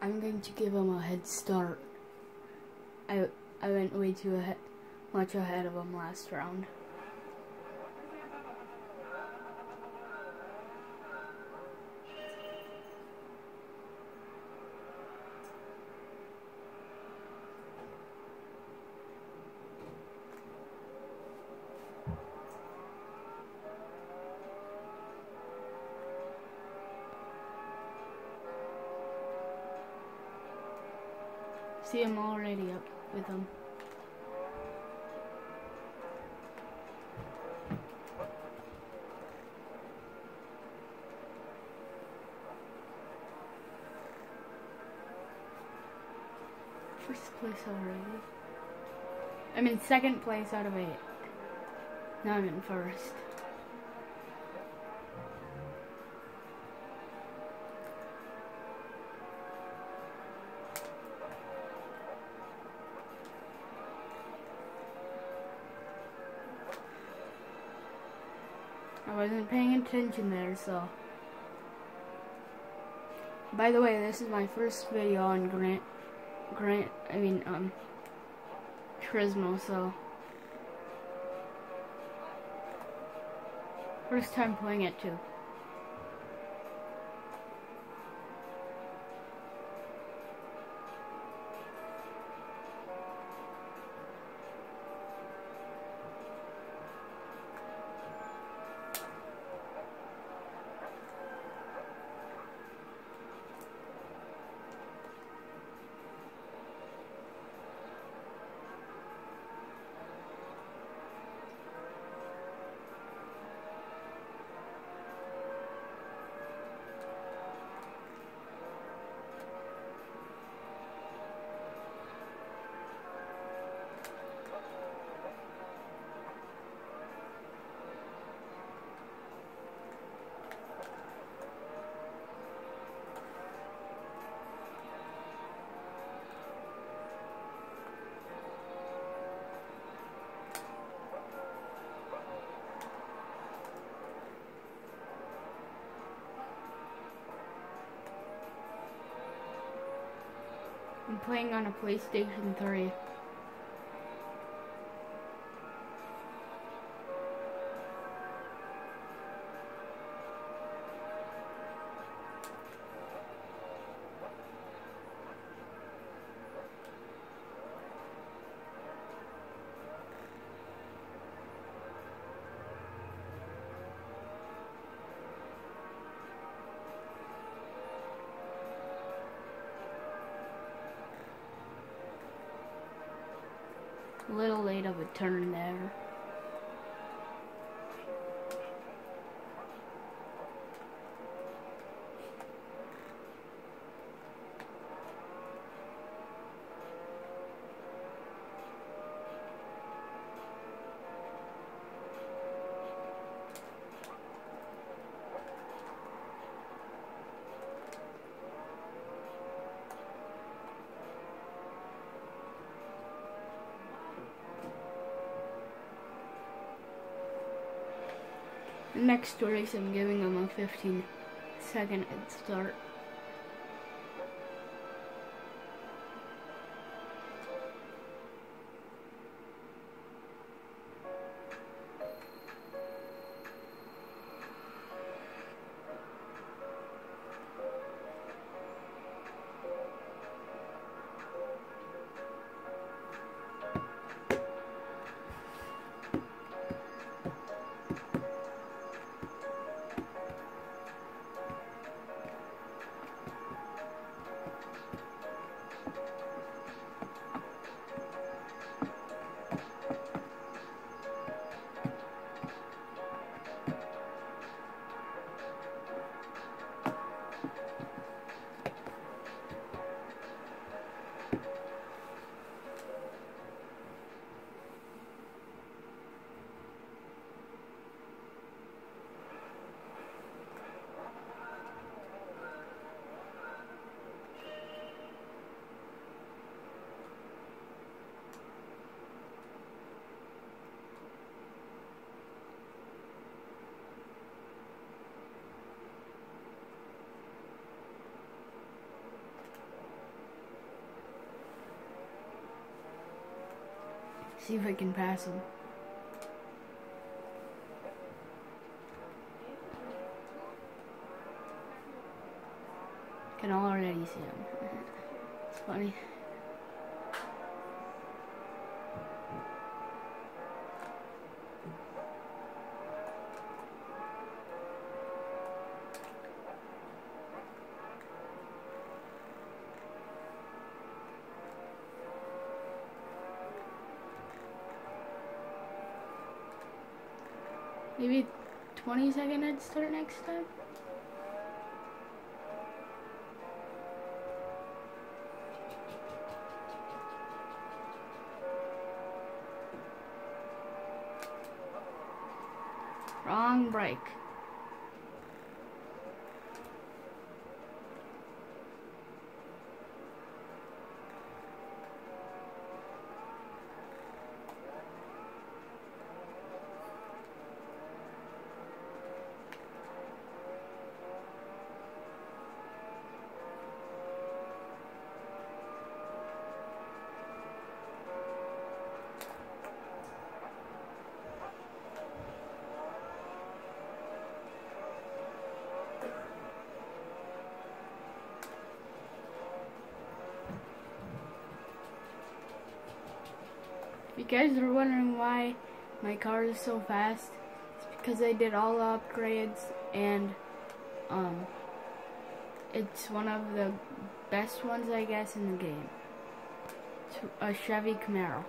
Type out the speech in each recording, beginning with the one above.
I'm going to give him a head start. I went way too much ahead of him last round. See, I'm already up with him. First place already. I'm in second place out of 8. Now I'm in first. I wasn't paying attention there, so. By the way, this is my first video on Turismo, so. First time playing it too. I'm playing on a PlayStation 3. A little late of a turn there. Next race, I'm giving them a 15-second head start. See if I can pass him. Can already see him. It's funny. Maybe 20-second head start next time. Wrong brake. If you guys are wondering why my car is so fast, it's because I did all the upgrades, and it's one of the best ones, I guess, in the game. It's a Chevy Camaro.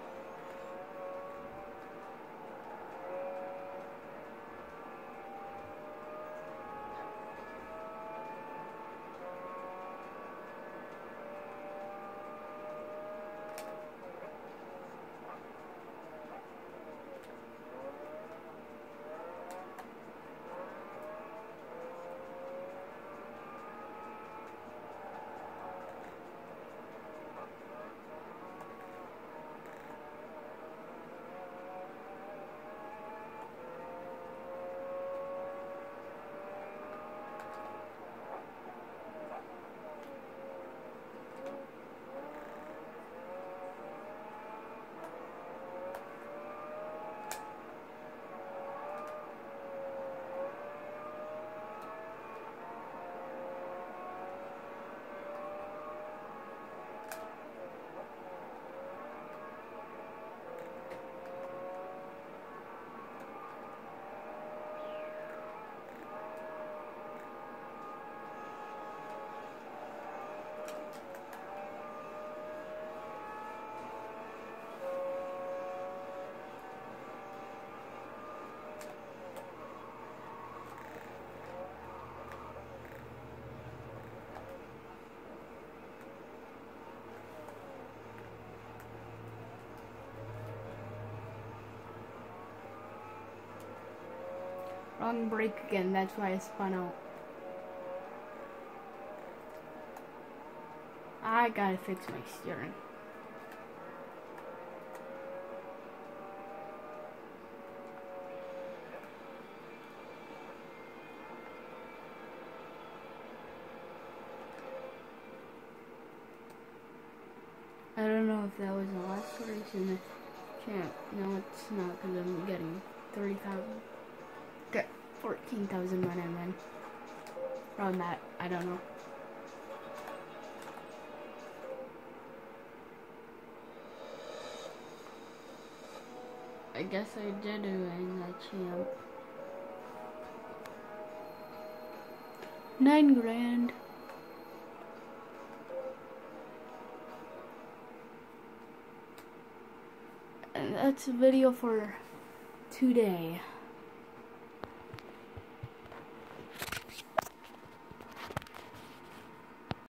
Wrong brake again, that's why I spun out. I gotta fix my steering. I don't know if that was the last race in the champ. No, it's not, because I'm getting 30,000. Get 14,000 when I win. Around that, I don't know. I guess I did win that champ. 9 grand. And that's a video for today.